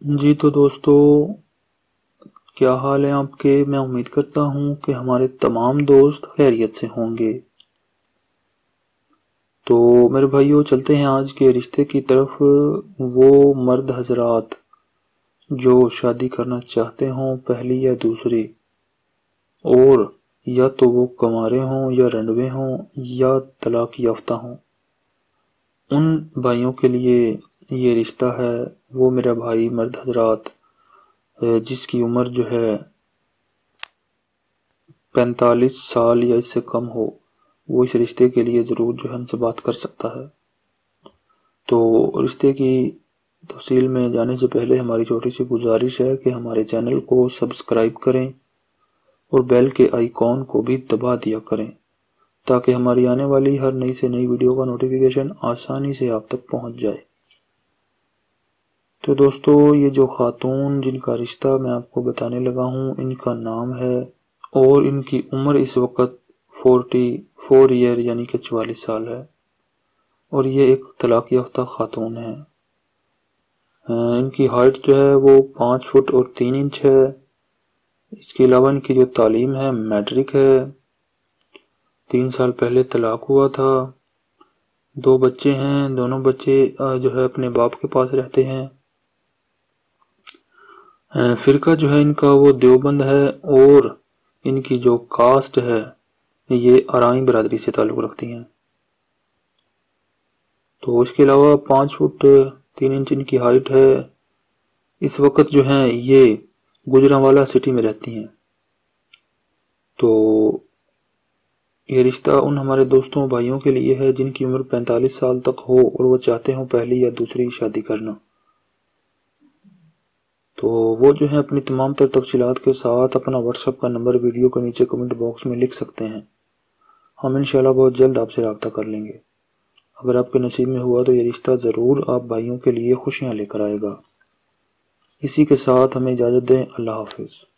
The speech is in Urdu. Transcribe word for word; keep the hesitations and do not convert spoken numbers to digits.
جی تو دوستو، کیا حال ہے آپ کے؟ میں امید کرتا ہوں کہ ہمارے تمام دوست خیریت سے ہوں گے۔ تو میرے بھائیوں، چلتے ہیں آج کے رشتے کی طرف۔ وہ مرد حضرات جو شادی کرنا چاہتے ہوں، پہلی یا دوسری، اور یا تو وہ کنوارے ہوں یا رنڈوے ہوں یا طلاق یافتہ ہوں، ان بھائیوں کے لیے یہ رشتہ ہے۔ وہ میرا بھائی مرد حضرات جس کی عمر جو ہے پینتالیس سال یا اس سے کم ہو، وہ اس رشتے کے لیے ضرور جو ہے ہم سے بات کر سکتا ہے۔ تو رشتے کی تفصیل میں جانے سے پہلے ہماری چھوٹی سی گزارش ہے کہ ہمارے چینل کو سبسکرائب کریں اور بیل کے آئیکن کو بھی دبا دیا کریں تاکہ ہماری آنے والی ہر نئی سے نئی ویڈیو کا نوٹیفیکیشن آسانی سے آپ تک پہنچ جائے۔ تو دوستو، یہ جو خاتون جن کا رشتہ میں آپ کو بتانے لگا ہوں، ان کا نام ہے، اور ان کی عمر اس وقت فورٹی فور ایئر یعنی کہ چوالیس سال ہے، اور یہ ایک طلاق یافتہ خاتون ہے۔ ان کی ہائٹ جو ہے وہ پانچ فٹ اور تین انچ ہے۔ اس کے علاوہ ان کی جو تعلیم ہے میٹرک ہے۔ تین سال پہلے طلاق ہوا تھا۔ دو بچے ہیں، دونوں بچے جو ہے اپنے باپ کے پاس رہتے ہیں۔ فرقہ جو ہے ان کا وہ دیوبند ہے، اور ان کی جو کاسٹ ہے یہ ارائیں برادری سے تعلق رکھتی ہیں۔ تو اس کے علاوہ پانچ فٹ تین انچ ان کی ہائٹ ہے۔ اس وقت جو ہیں یہ گجرانوالہ سٹی میں رہتی ہیں۔ تو یہ رشتہ ان ہمارے دوستوں بھائیوں کے لیے ہے جن کی عمر پینتالیس سال تک ہو اور وہ چاہتے ہوں پہلی یا دوسری شادی کرنا۔ تو وہ جو ہے اپنی تمام تر تفصیلات کے ساتھ اپنا واٹس ایپ کا نمبر ویڈیو کے نیچے کمنٹ باکس میں لکھ سکتے ہیں۔ ہم انشاءاللہ بہت جلد آپ سے رابطہ کر لیں گے۔ اگر آپ کے نصیب میں ہوا تو یہ رشتہ ضرور آپ بھائیوں کے لیے خوشیاں لے کر آئے گا۔ اسی کے ساتھ ہمیں اجازت دیں۔ اللہ حافظ۔